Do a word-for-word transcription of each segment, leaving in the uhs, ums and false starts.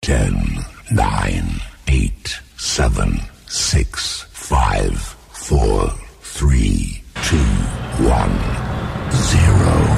ten, nine, eight, seven, six, five, four, three, two, one, zero.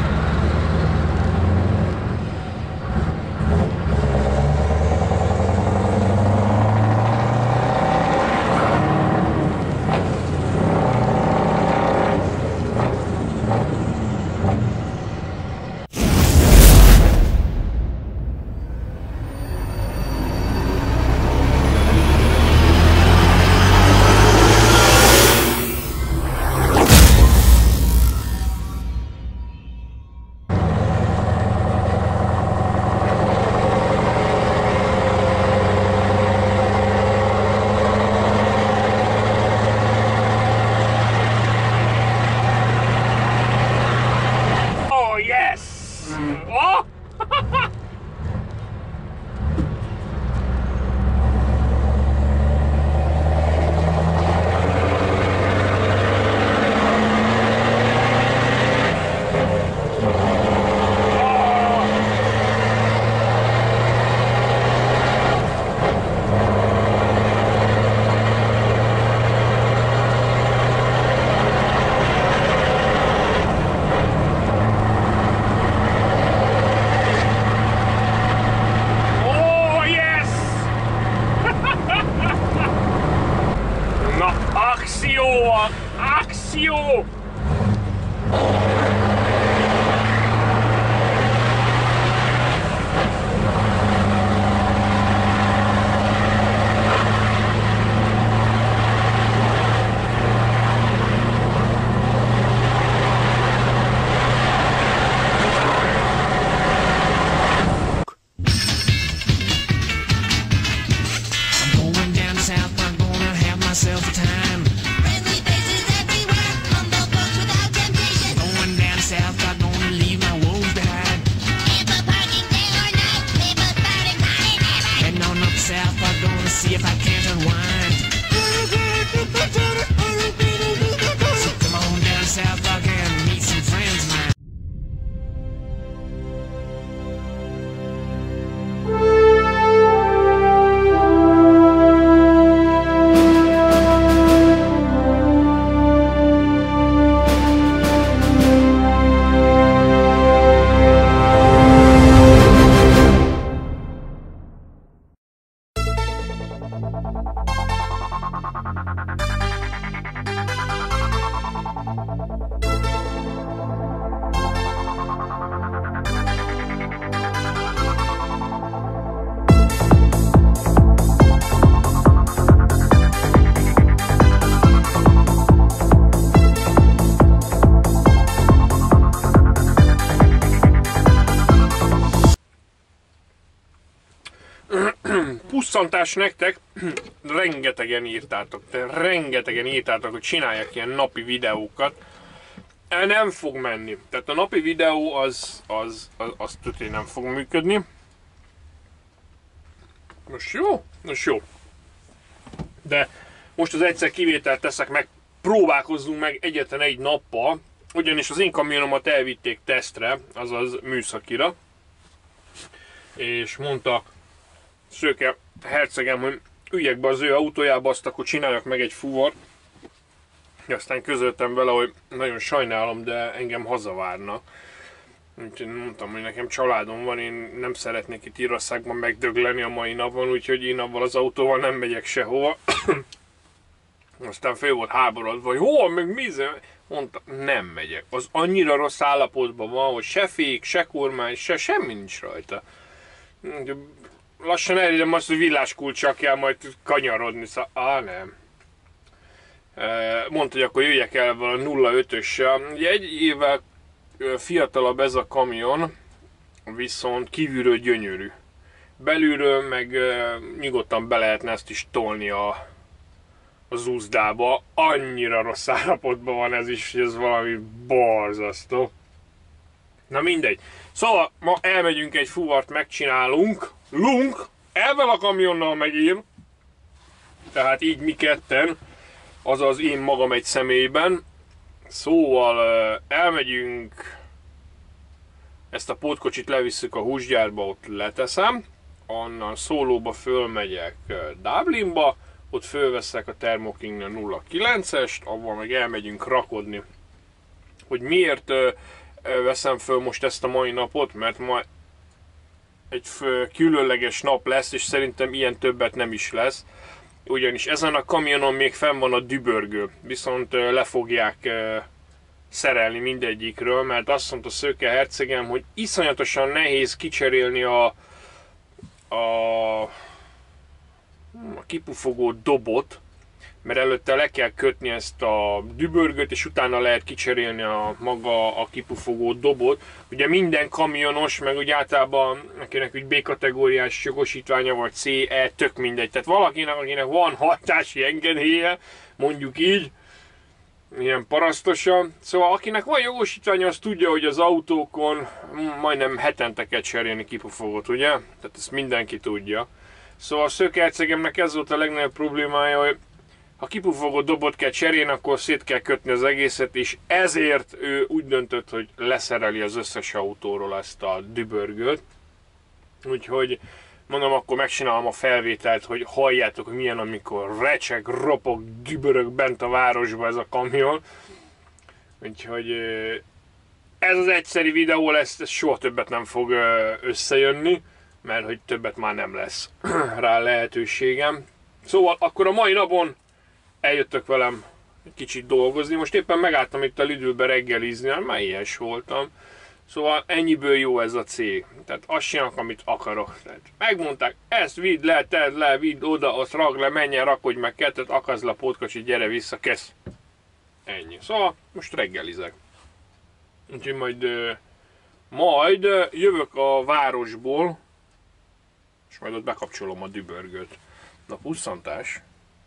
Akció! See if I can't unwind. So come on down South Park and meet some friends of mine. Pusszantás nektek, rengetegen írtátok, de rengetegen írtátok, hogy csináljak ilyen napi videókat. El nem fog menni. Tehát a napi videó az, az, az, az tudni nem fog működni. Most jó? Most jó. De most az egyszer kivételt teszek meg, próbálkozzunk meg egyetlen egy nappal, ugyanis az én kamionomat elvitték tesztre, azaz műszakira. És mondta Szőke hercegem, hogy üljek be az ő autójába, azt akkor csináljak meg egy fuvart. Aztán közöltem vele, hogy nagyon sajnálom, de engem hazavárna. Úgyhogy mondtam, hogy nekem családom van, én nem szeretnék itt Írországban megdögleni a mai napon, úgyhogy én avval az autóval nem megyek sehova. Aztán fél volt háborodva, hogy hol, meg mi? Mondta, nem megyek. Az annyira rossz állapotban van, hogy se fék, se kormány, se semmi nincs rajta. Lassan elérem azt, hogy villáskulccsal kell majd kanyarodni, szóval, á, nem. Mondta, hogy akkor jöjjek el valami nulla ötössel. Ugye egy évvel fiatalabb ez a kamion, viszont kívülről gyönyörű. Belülről meg nyugodtan be lehetne ezt is tolni a, az úzdába. Annyira rossz állapotban van ez is, hogy ez valami borzasztó. Na mindegy. Szóval ma elmegyünk egy fuvart, megcsinálunk. Lunk, ezzel a kamionnal megír. Tehát így mi ketten, azaz én magam egy személyben. Szóval elmegyünk, ezt a pótkocsit levisszük a húsgyárba, ott leteszem. onnan Szólóba fölmegyek Dublinba, ott fölveszek a Thermo King nulla kilencest, avval meg elmegyünk rakodni. Hogy miért ö, ö, veszem föl most ezt a mai napot, mert ma egy fő, különleges nap lesz, és szerintem ilyen többet nem is lesz. Ugyanis ezen a kamionon még fenn van a dübörgő, viszont ö, le fogják ö, szerelni mindegyikről, mert azt mondta Szőke hercegem, hogy iszonyatosan nehéz kicserélni a, a, a kipufogó dobot, mert előtte le kell kötni ezt a dübörgőt, és utána lehet kicserélni a maga a kipufogó dobot. Ugye minden kamionos, meg úgy általában akinek úgy B-kategóriás jogosítványa vagy C E, tök mindegy. Tehát valakinek, akinek van hatási engedélye, mondjuk így, ilyen parasztosan. Szóval akinek van jogosítványa, az tudja, hogy az autókon majdnem hetente kell cserélni kipufogót, ugye? Tehát ezt mindenki tudja. Szóval a Szőke hercegemnek ez volt a legnagyobb problémája, hogy ha kipufogott dobot kell cserélni, akkor szét kell kötni az egészet, és ezért ő úgy döntött, hogy leszereli az összes autóról ezt a dübörgőt. Úgyhogy mondom, akkor megcsinálom a felvételt, hogy halljátok, hogy milyen, amikor recseg, ropog, dübörög bent a városba ez a kamion. Úgyhogy ez az egyszeri videó lesz, ez soha többet nem fog összejönni, mert hogy többet már nem lesz rá lehetőségem. Szóval akkor a mai napon eljöttök velem egy kicsit dolgozni. Most éppen megálltam itt a Lidlbe reggelizni, mert már ilyes voltam. Szóval ennyiből jó ez a cég. Tehát azt csinálok, amit akarok. Tehát megmondták, ezt vidd le, tedd le, vidd oda, azt ragd le, menjen, rakodj meg kettőt, akazd le a pótkocsit, gyere vissza, kész. Ennyi. Szóval most reggelizek. Úgyhogy majd, majd jövök a városból, és majd ott bekapcsolom a dübörgőt. Na, pusszantás.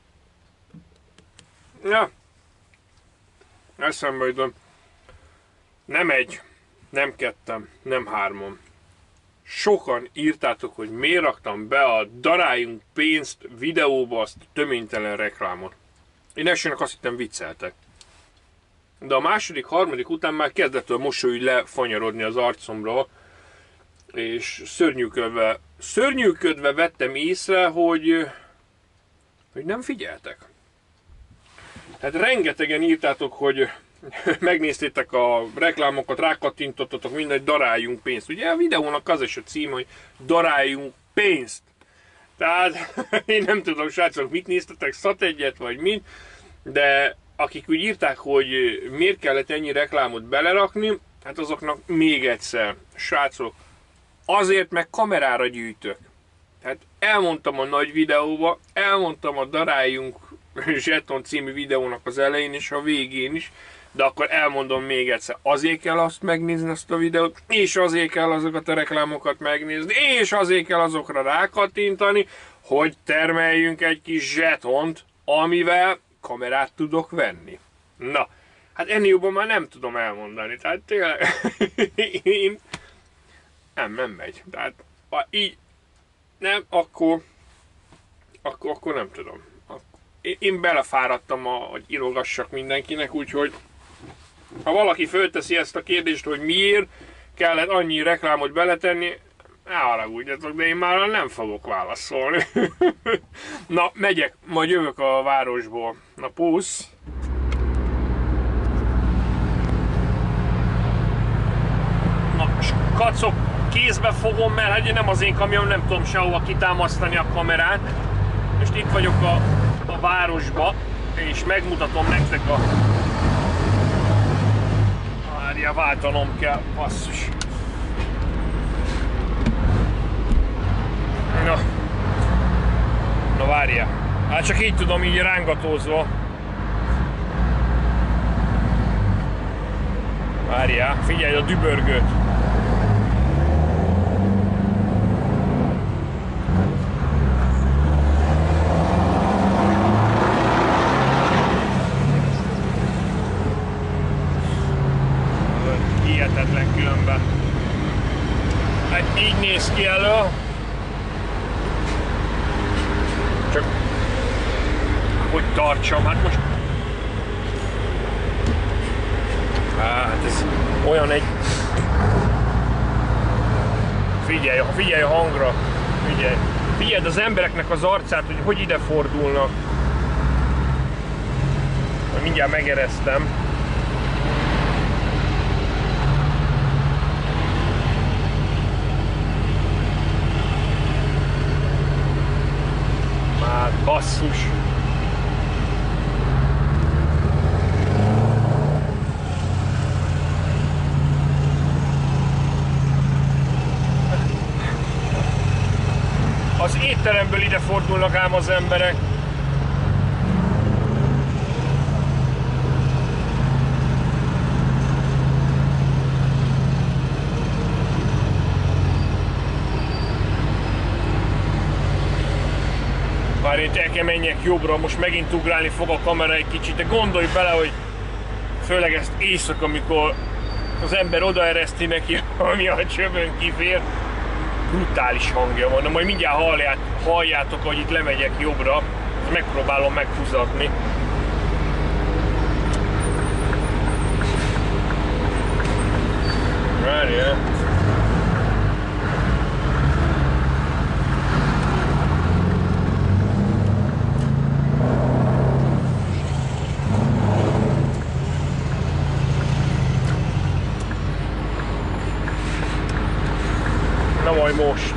Ja. Eszembe jutom. Nem egy, nem kettem, nem hárman. Sokan írtátok, hogy miért raktam be a daráljunk pénzt videóba azt a töménytelen reklámot. Én elsőnek azt hittem vicceltek. De a második, harmadik után már kezdett a mosoly lefanyarodni az arcomra, és szörnyűködve, szörnyűködve vettem észre, hogy, hogy nem figyeltek. Hát rengetegen írtátok, hogy megnéztétek a reklámokat, rákattintottatok, mindegy, daráljunk pénzt. Ugye a videónak az is a cím, hogy daráljunk pénzt. Tehát én nem tudom, srácok, mit néztetek, szat egyet vagy mit, de akik úgy írták, hogy miért kellett ennyi reklámot belerakni, hát azoknak még egyszer, srácok, azért meg kamerára gyűjtök. Tehát elmondtam a nagy videóba, elmondtam a daráljunk zseton című videónak az elején és a végén is, de akkor elmondom még egyszer, azért kell azt megnézni, azt a videót, és azért kell azokat a reklámokat megnézni, és azért kell azokra rákattintani, hogy termeljünk egy kis zsetont, amivel kamerát tudok venni. Na, hát ennél jobban már nem tudom elmondani, tehát tényleg, én nem, nem megy, tehát ha így nem, akkor, akkor, akkor nem tudom. Én belefáradtam, a, hogy írogassak mindenkinek, úgyhogy ha valaki fölteszi ezt a kérdést, hogy miért kellett annyi reklámot beletenni, ne haragudjatok, de én már nem fogok válaszolni. Na, megyek, majd jövök a városból. Na, pusz! Na, és kacok, kézbe fogom, mert hát nem az én kamion, nem tudom sehova kitámasztani a kamerát. Most itt vagyok a, a városba, és megmutatom nektek a... Várja, váltanom kell, basszus. Na, na várja. Hát csak így tudom, így rángatózva. Várja, figyelj a dübörgőt. Hihetetlen különben. Hát így néz ki elő. Csak hogy tartsam, hát most... Hát ez olyan egy... Figyelj, figyelj a hangra! Figyelj, figyeld az embereknek az arcát, hogy hogy ide fordulnak. Mindjárt megereztem. Már basszus. Az étteremből ide fordulnak ám az emberek. Már itt el kell menjek jobbra, most megint ugrálni fog a kamera egy kicsit, de gondolj bele, hogy főleg ezt éjszaka, amikor az ember odaereszti neki, ami a csövön kifér, brutális hangja van. Na majd mindjárt hallját, halljátok, hogy itt lemegyek jobbra, megpróbálom meghúzatni. Várjál. Na majd most.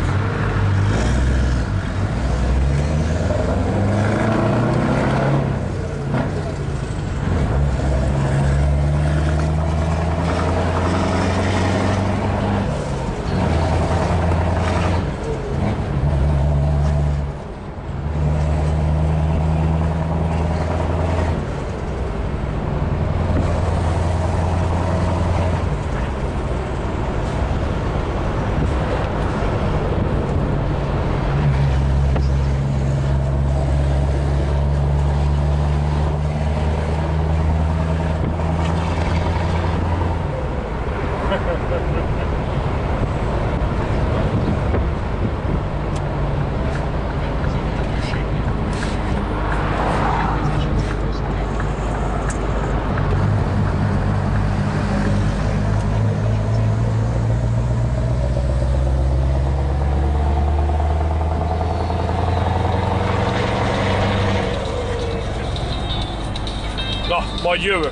Na, majd jövök.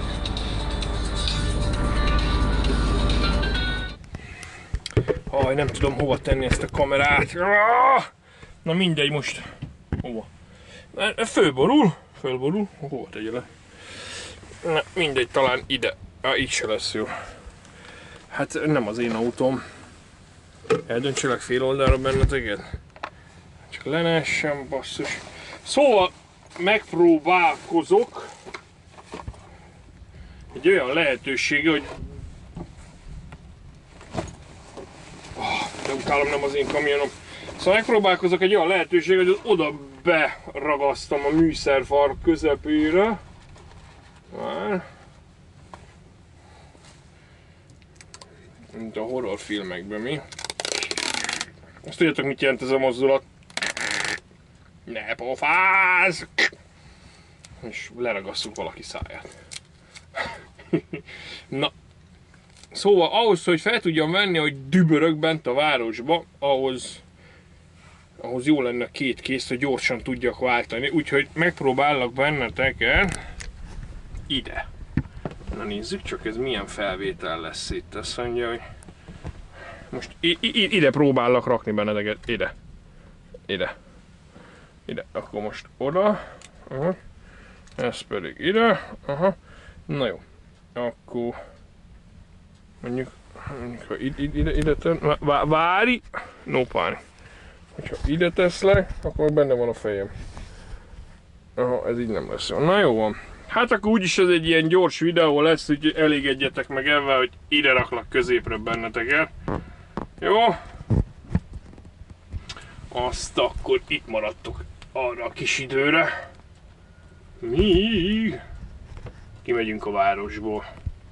Aj, nem tudom hova tenni ezt a kamerát. Na mindegy, most. Hova? Fölborul. Fölborul. Hova tegye le? Na, mindegy, talán ide. Ah, így se lesz jó. Hát nem az én autóm. Eldöntselek fél oldalra benneteket. Csak le ne essen, basszus. Szóval megpróbálkozok egy olyan lehetőség, hogy de utálom, nem az én kamionom. Szóval megpróbálkozok egy olyan lehetőség, hogy oda beragasztom a műszerfar közepére. Már. Mint a horrorfilmekben, mi? Azt tudjátok, mit jelent ez a mozdulat? Ne pofázz! És leragasszuk valaki száját. Na, szóval ahhoz, hogy fel tudjam venni, hogy dübörög bent a városba, ahhoz, ahhoz jó lenne két kész, hogy gyorsan tudjak váltani. Úgyhogy megpróbálok benneteket ide. Na nézzük csak, ez milyen felvétel lesz itt. Azt mondja, hogy most ide próbálok rakni benneteket. Ide. Ide. Ide. Akkor most oda. Aha. Ez pedig ide. Aha. Na jó. Akkor mondjuk, mondjuk ha ide, ide, ide ten, várj, no páni. Ha ide teszlek, akkor benne van a fejem. Aha, ez így nem lesz jó. Na jó van. Hát akkor úgyis ez egy ilyen gyors videó lesz, úgyhogy elégedjetek meg ebben, hogy ide raklak középre benneteket. Jó? Azt akkor itt maradtok arra a kis időre. Míg kimegyünk a városból.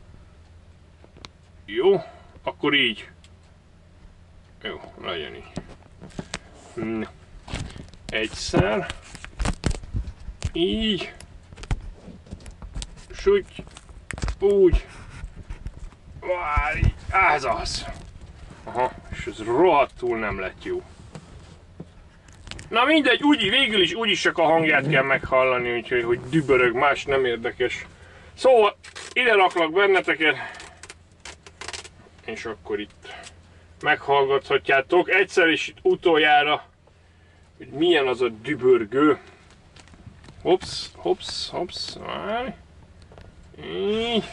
Jó? Akkor így. Jó, legyen így. Na. Egyszer. Így. Süty. Úgy. Várj. Ez az. Aha, és ez rohadtul nem lett jó. Na mindegy, úgy, végül is úgyis csak a hangját kell meghallani, úgyhogy hogy dübörög, más nem érdekes. Szóval ide raklak benneteket, és akkor itt meghallgathatjátok egyszer és itt utoljára, hogy milyen az a dübörgő. Hops, hops, hops, várj. Így.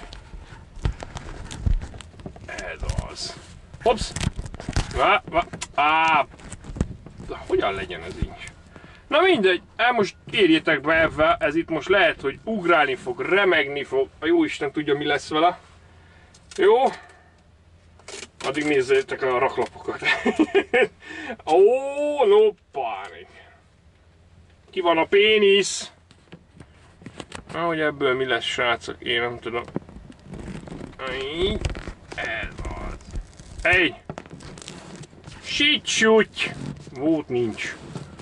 Ez az. Hops. Vá, vá, á. Hogyan legyen ez így? Na mindegy, el most érjétek be ebben, ez itt most lehet, hogy ugrálni fog, remegni fog, a jó Isten tudja mi lesz vele. Jó? Addig nézzétek a raklapokat. Ó, no pánik. Ki van a pénisz? Na, hogy ebből mi lesz, srácok, én nem tudom. Ez az. Hey! Sítsúgy! Volt nincs.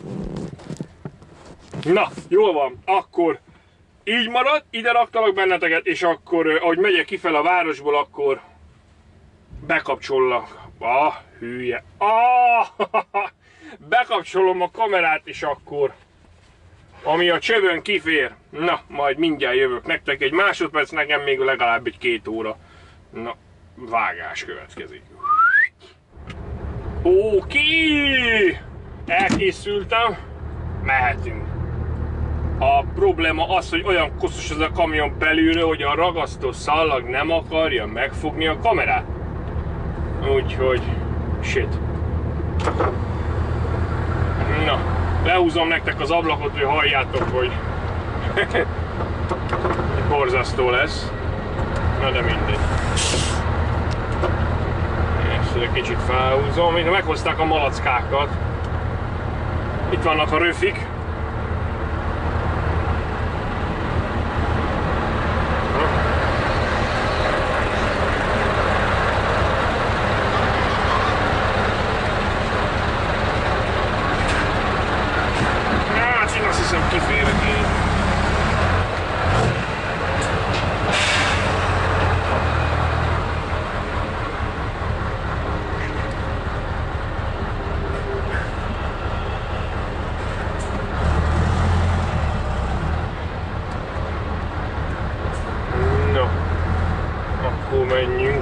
Na, jól van, akkor így marad, ide raktalak benneteket, és akkor, ahogy megyek kifel a városból, akkor bekapcsollak. Ah, hülye. Ah, bekapcsolom a kamerát, és akkor, ami a csövön kifér, na, majd mindjárt jövök nektek, egy másodperc, nekem még legalább egy két óra. Na, vágás következik. Oké! Elkészültem, mehetünk. A probléma az, hogy olyan koszos ez a kamion belülről, hogy a ragasztó szallag nem akarja megfogni a kamerát. Úgyhogy, shit. Na, lehúzom nektek az ablakot, hogy halljátok, hogy borzasztó lesz. Na de mindegy. Ezt egy kicsit felhúzom, mintha meghozták a malackákat. Itt vannak a röfik. Hát én azt hiszem kiférek én. Menjünk.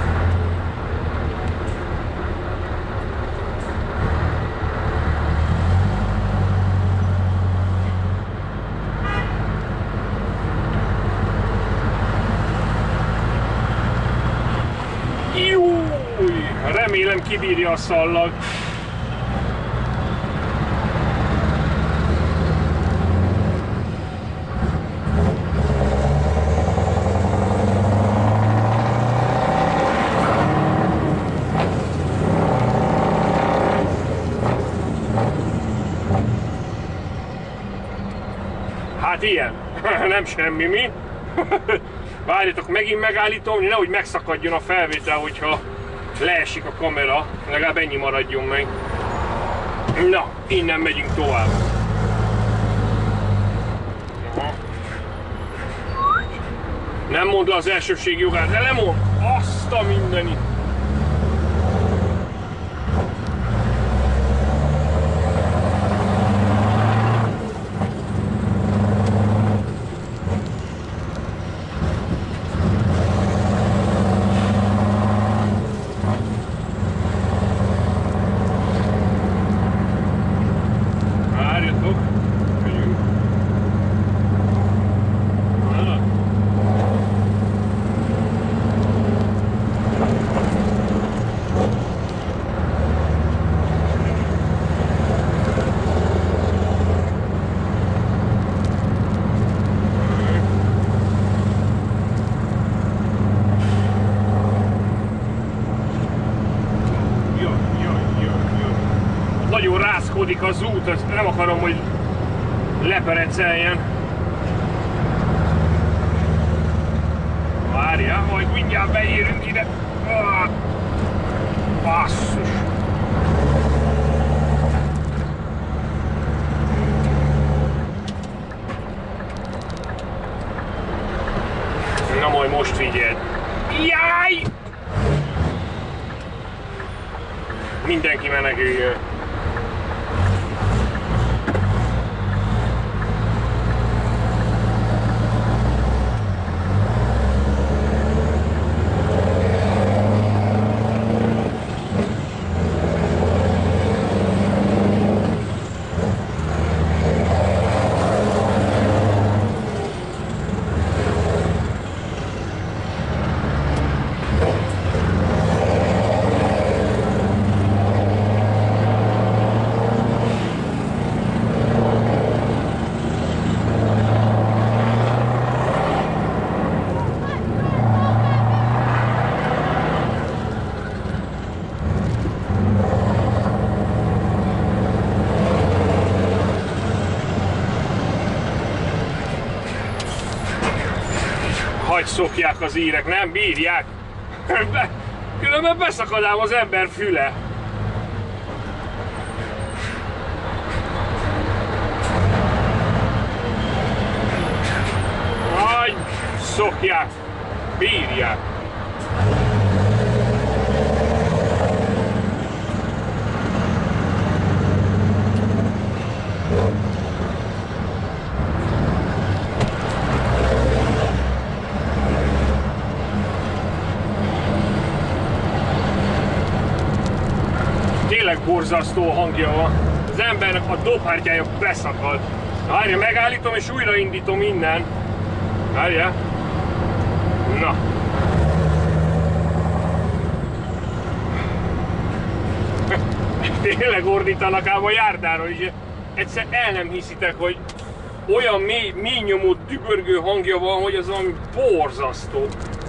Júj, remélem kibírja a szallag. Hát ilyen, nem semmi mi. Várjatok, megint megállítom, hogy nehogy megszakadjon a felvétel, hogyha leesik a kamera. Legalább ennyi maradjon meg. Na, innen megyünk tovább. Aha. Nem mondd le az elsőbség jogát, de lemond! Azt a mindenit! Nagyon rázkódik az út, ezt nem akarom, hogy lepereceljen. Várjál, majd mindjárt beérünk ide. Ah, basszus! Na majd most figyeld. Jaj! Mindenki meneküljön. Hagy szokják az írek, nem bírják. Be, különben beszakad ám az ember füle. Hagy szokják, bírják. Tényleg borzasztó hangja van. Az embernek a dobhártyája beszakad. Várja, megállítom és újraindítom innen. Várja. Na. Tényleg ordítanak ám a járdáról is. Egyszer el nem hiszitek, hogy olyan mély, mély nyomó, dübörgő hangja van, hogy az valami borzasztó.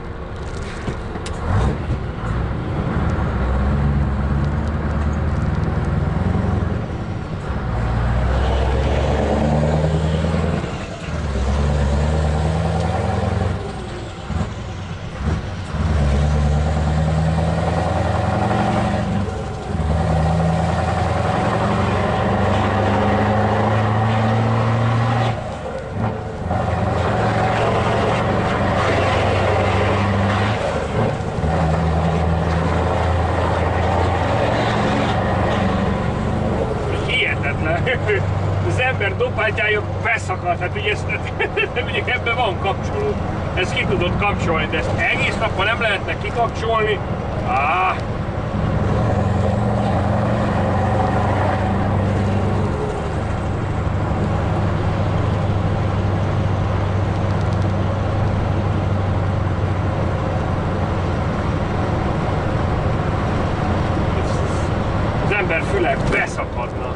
Az ember dobhártyája beszakadt, hát ugye, ezt, ugye ebben van kapcsoló, ezt ki tudod kapcsolni, de ezt egész napban nem lehetne kikapcsolni. Ah. Az ember füle beszakadna.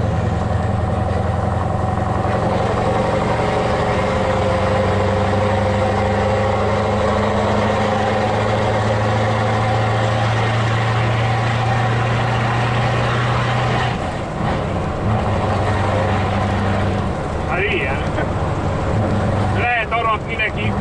Lehet aratni neki.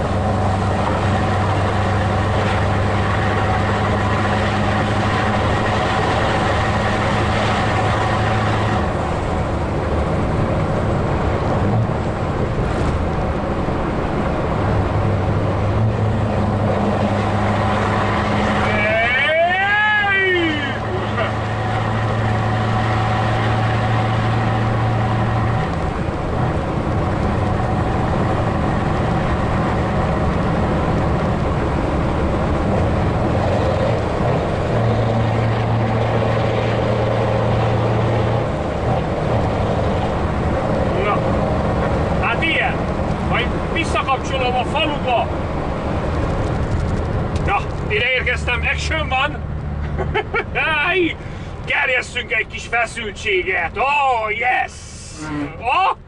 Visszakapcsolom a faluba! Na, ide érkeztem, action van! Gerjesszünk egy kis feszültséget! Oh, yes! Oh!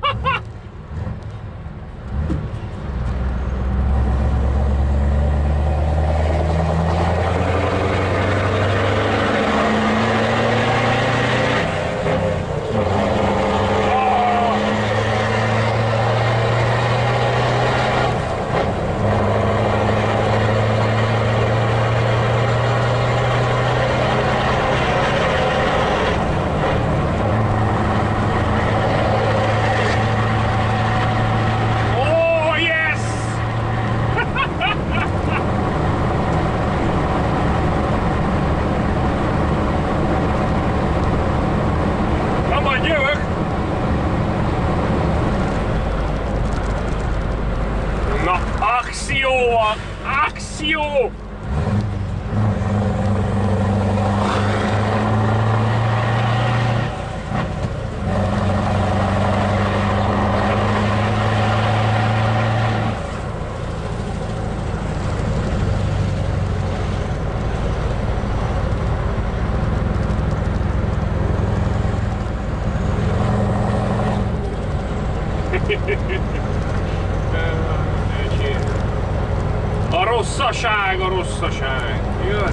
Akció! Akció! A rosszaság, a rosszaság. Jön.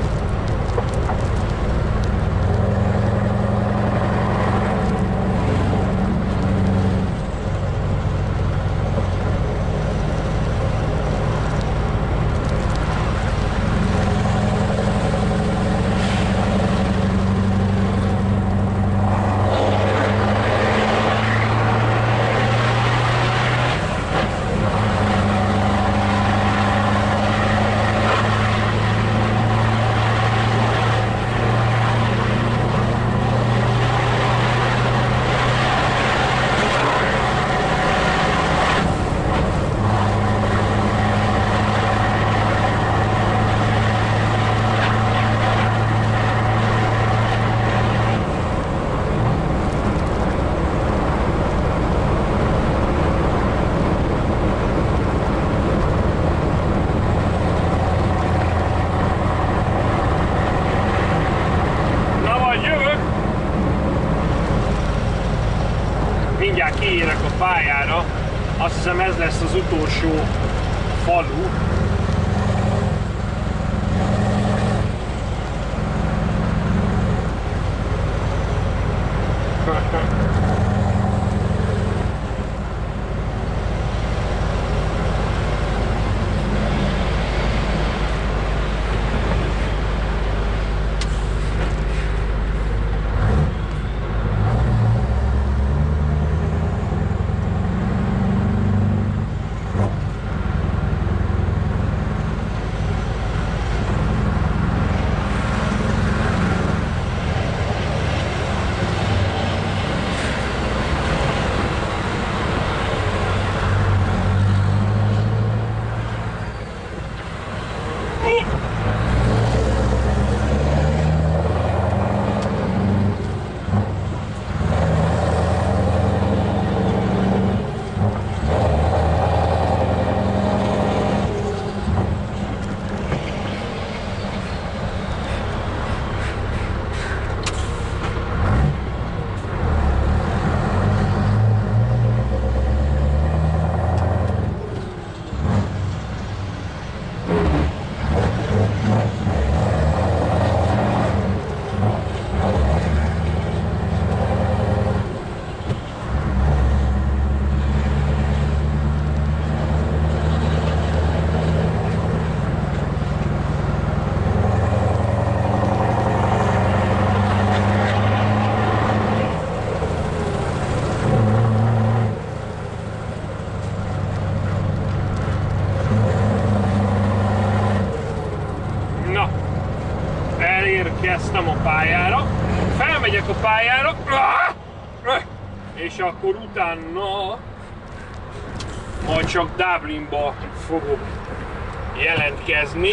mindjárt kiérek a pályára. Azt hiszem ez lesz az utolsó falu. Elérkeztem a pályára, felmegyek a pályára, és akkor utána majd csak Dublinba fogok jelentkezni.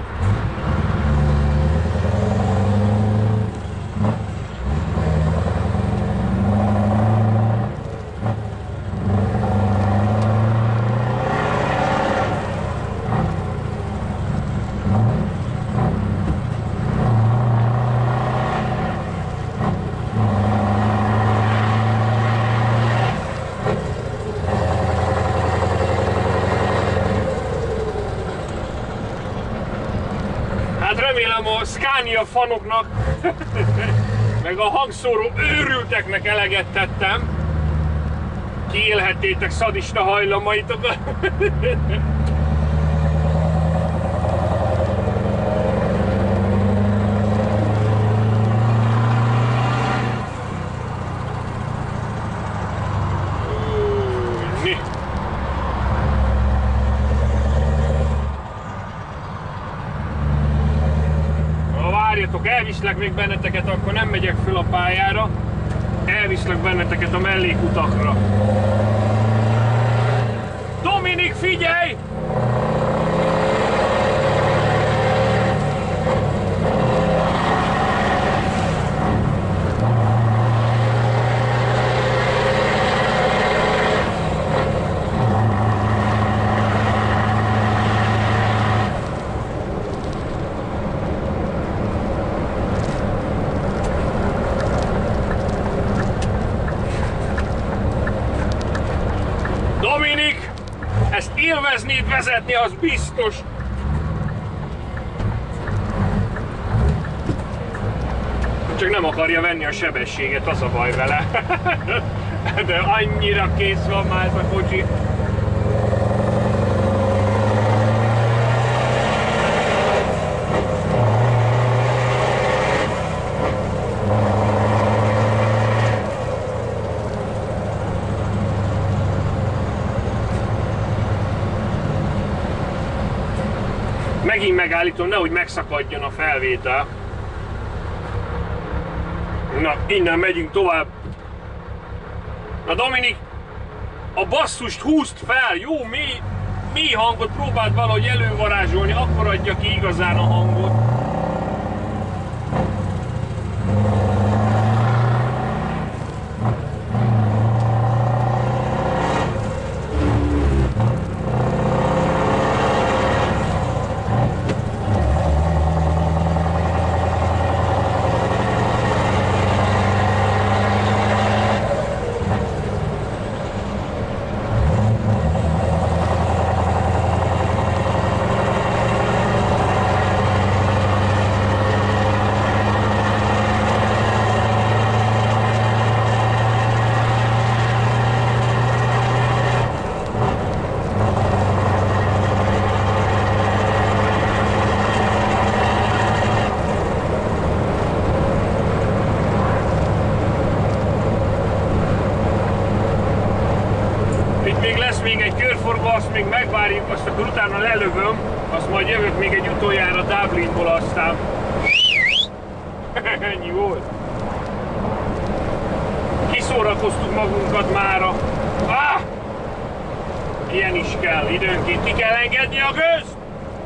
Remélem a Scania fanoknak, meg a hangszóró őrülteknek eleget tettem. Kiélhettétek szadista hajlamaitokat. Elviszlek még benneteket, akkor nem megyek föl a pályára, elviszlek benneteket a mellékutakra. Dominik, figyelj! Dominik, ezt élveznéd vezetni, az biztos. Csak nem akarja venni a sebességet, az a baj vele. De annyira kész van már ez a kocsi. Megint megállítom, nehogy megszakadjon a felvétel. Na, innen megyünk tovább. Na Dominik, a basszust húzd fel, jó mély, mély hangot próbáld valahogy elővarázsolni, akkor adja ki igazán a hangot. még lesz még egy körforgó, azt még megvárjuk, azt akkor utána lelövöm, azt majd jövök még egy utoljára Dublinból, aztán ennyi volt. Kiszórakoztuk magunkat mára. Ah! Ilyen is kell, időnként ki kell engedni a gőzt!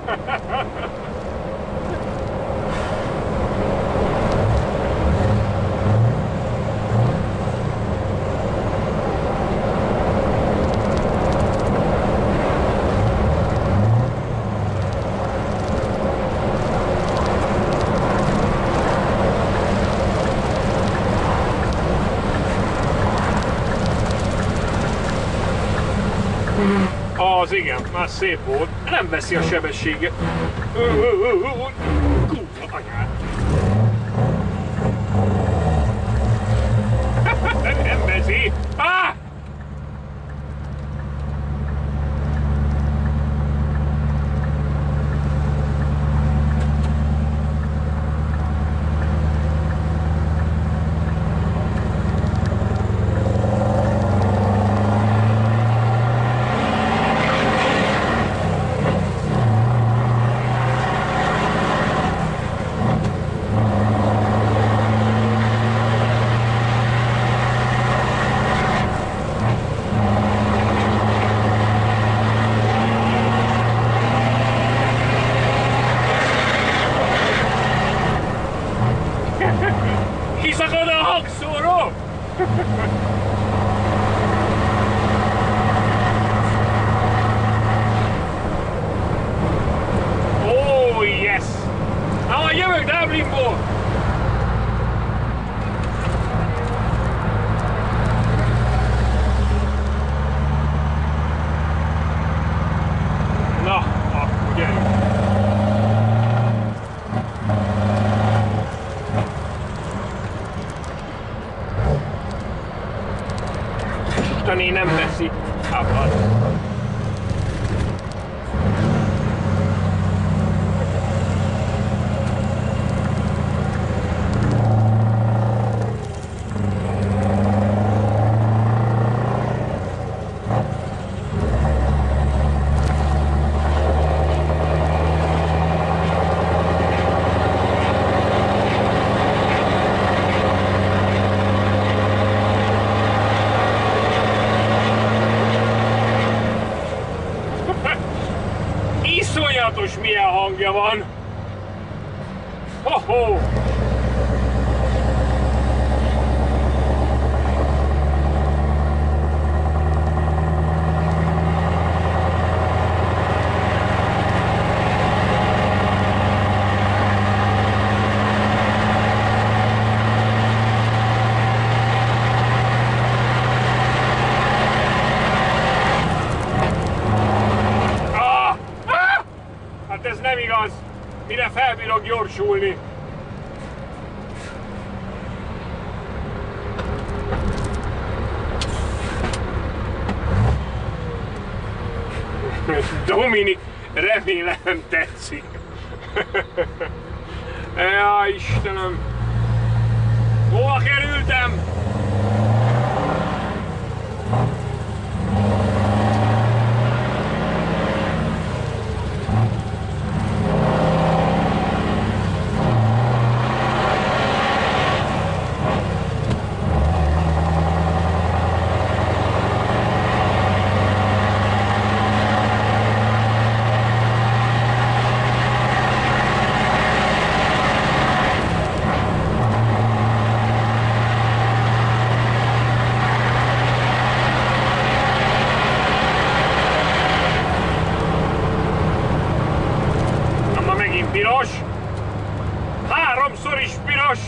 Az igen, már szép volt. Nem veszi a sebességet. Kurva anyád. Nem veszi. Ah! Kiszakad a hangszóró! Oh yes! Na majd jövök Dublinból! Na, akkor gyerünk! Isteni nem veszi. Abban. Iszonyatos milyen hangja van! Ho-ho! Ez nem igaz! Mire felbírok gyorsulni! Dominik, remélem tetszik! Jaj, Istenem! Hova kerültem? Piros! Háromszor is piros!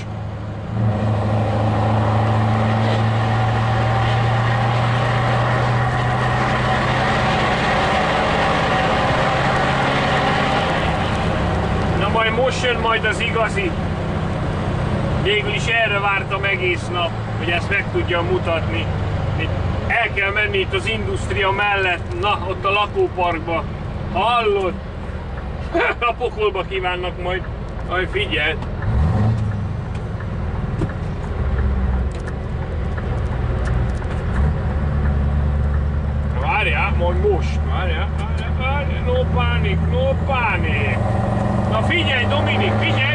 Na majd most jön majd az igazi. Végül is erre vártam egész nap, hogy ezt meg tudjam mutatni. El kell menni itt az Industria mellett, na ott a lakóparkba. Hallod? A pokolba kívánnak majd. Aj, figyelj! Várj! majd most. Várjál, várjál, várjál, no panic, no panic. Na figyelj, Dominik, figyelj!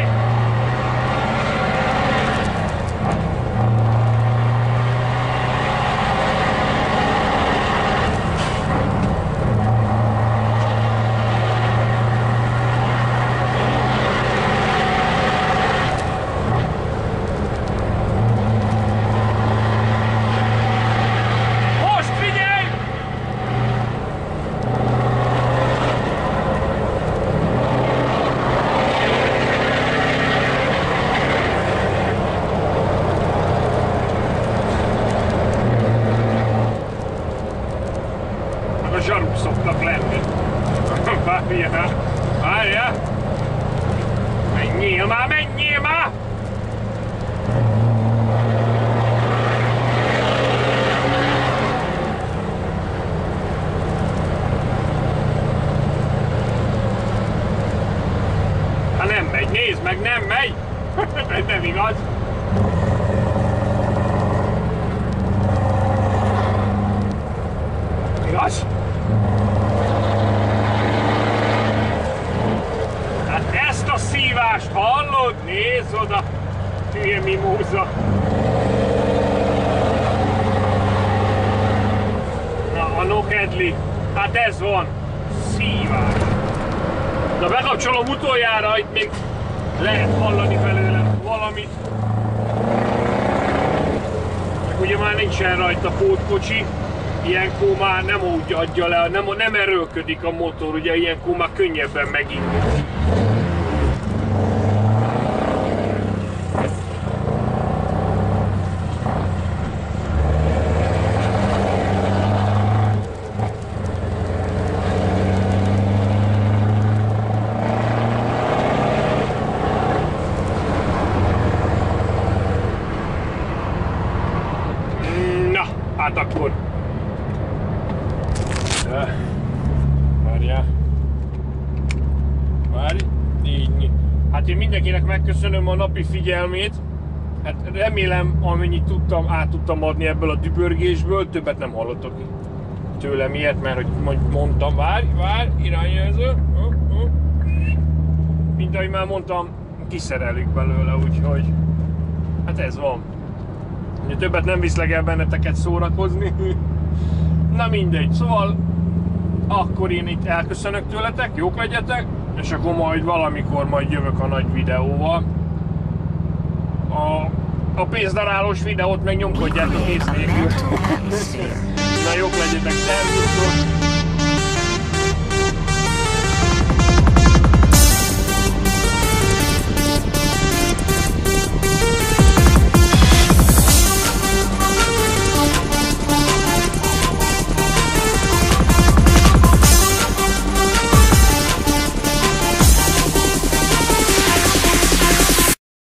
Zsaruk szoktak lenni. Várjál, várjál! Menjél már, menjél már! Hát nem megy, nézd meg, nem megy! Ez nem igaz! Igaz? Hát ezt a szívást hallod? Nézd oda! Hülye mimóza! Na, a nokedli. Hát ez van. Szívás. Na, bekapcsolom utoljára, itt még lehet hallani belőle valamit. Meg ugye már nincsen rajta pótkocsi. Ilyenkor már nem úgy adja le, nem, nem erőlködik a motor, ugye ilyenkor már könnyebben megindul. Na, hát akkor. Várjál. Várj. Így. Hát én mindenkinek megköszönöm a napi figyelmét. Hát remélem, amennyit tudtam, át tudtam adni ebből a dübörgésből. Többet nem hallottok tőlem ilyet, mert hogy mondtam, várj, várj, irányjelző. Mint ahogy már mondtam, kiszerelik belőle, úgyhogy hát ez van. Ugye többet nem viszlek el benneteket szórakozni. Na mindegy, szóval akkor én itt elköszönök tőletek, jók legyetek, és akkor majd valamikor majd jövök a nagy videóval. A, a pénzdarálós videót meg nyomkodjátok ész nélkül. Na jók legyetek, szervusztok!